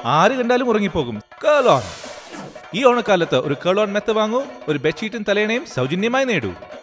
ആര് കണ്ടാലും ഉറങ്ങിപ്പോകും. കേൾ ഓൺ. ഈ ഓണക്കാലത്ത് ഒരു കേൾ ഓൺ മെത്ത വാങ്ങൂ, ഒരു ബെഡ്ഷീറ്റും തലേണയും സൗജന്യമായി നേടൂ.